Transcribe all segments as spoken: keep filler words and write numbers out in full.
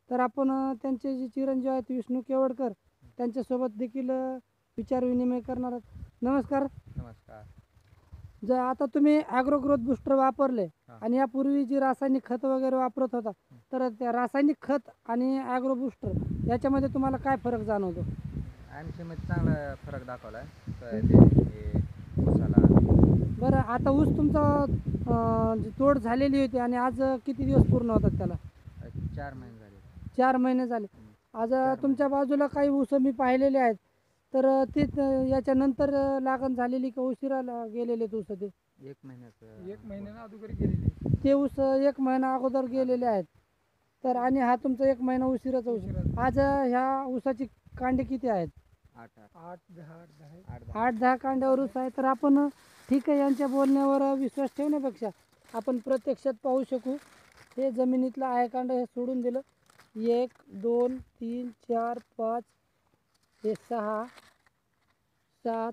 तर आपण अ, त्यांचे जे चिरंजीव आहेत विष्णू केवडकर त्यांच्यासोबत देखील अ, विचार विनिमय करणार आहोत. नमस्कार. नमस्कार. जर आता तुम्ही ॲग्रो ग्रोथ बुस्टर वापरले हां. आणि यापूर्वी जी रासायनिक खत वगैरे वापरत होता, तर त्या रासायनिक खत आणि ॲग्रो बुस्टर याच्यामध्ये तुम्हाला काय फरक जाणवतो? ऐंशीमध्ये चांगला फरक दाखवला आहे सोयाबीन हे ऊसाला. बरं, आता ऊस तुमचा अ, जी तोड झालेली होती आणि आज अ, किती दिवस पूर्ण होतात त्याला? अ, चार महिने झाले. चार महिने झाले. हं. आज अ, चार तुमच्या महिने. बाजूला काही ऊस मी पाहिलेले आहेत. तर अ, ते त- याच्यानंतर अ, लागण झालेली का उशिरा ला- गेलेले ऊस ते? एक महिन्याचं एक महिन्यानं अगोदर गेलेली. ते ऊस अ, एक महिना अगोदर गेलेले आहेत. तर आणि हा तुमचा एक महिना उशिराचा ऊस. उशिरा. आज अ, ह्या ऊसाची कांडे किती आहेत? आठ आठ आठ दहा आठ दहा आठ दहा आठ दहा कांड्यावर ऊस आहे. तर आपण अ, ठीक आहे, यांच्या बोलण्यावर अ, विश्वास ठेवण्यापेक्षा आपण प्रत्यक्षात पाहू शकू. हे जमिनीतलं आहे कांड हे सोडून दिलं. एक दोन तीन चार पाच हे सहा सात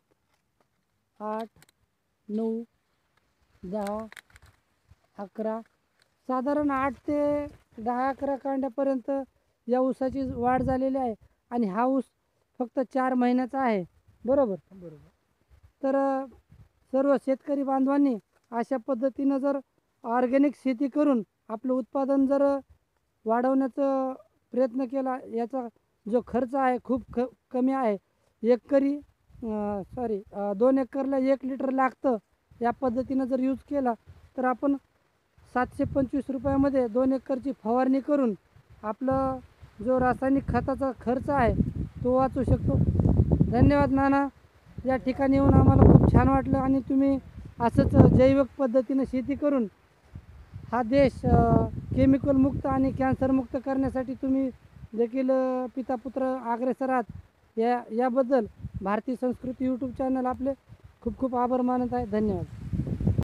आठ नऊ दहा अकरा, साधारण आठ ते दहा अकरा कांड्यापर्यंत या ऊसाची वाढ झालेली आहे. आणि हा ऊस फक्त चार महिन्याचा आहे, बरोबर. बरोबर. तर अ, सर्व शेतकरी बांधवांनी अशा पद्धतीनं जर ऑर्गॅनिक शेती करून आपलं उत्पादन जर अ, वाढवण्याचा प्रयत्न केला, याचा जो खर्च आहे खूप क कमी आहे. एकरी सॉरी दोन एकरला एक लिटर लागतं. या पद्धतीनं जर यूज केला तर आपण सातशे पंचवीस रुपयामध्ये दोन एकरची फवारणी करून आपलं जो रासायनिक खताचा खर्च आहे तो वाचू शकतो. धन्यवाद नाना. या ठिकाणी येऊन आम्हाला खूप छान वाटलं आणि तुम्ही असंच जैविक पद्धतीनं शेती करून हा देश केमिकल मुक्त आणि कॅन्सर मुक्त करण्यासाठी तुम्ही देखील अ, पिता पुत्र अग्रेसर आहात. या याबद्दल भारतीय संस्कृती यूट्यूब चॅनल आपले खूप खूप आभार मानत आहे. धन्यवाद.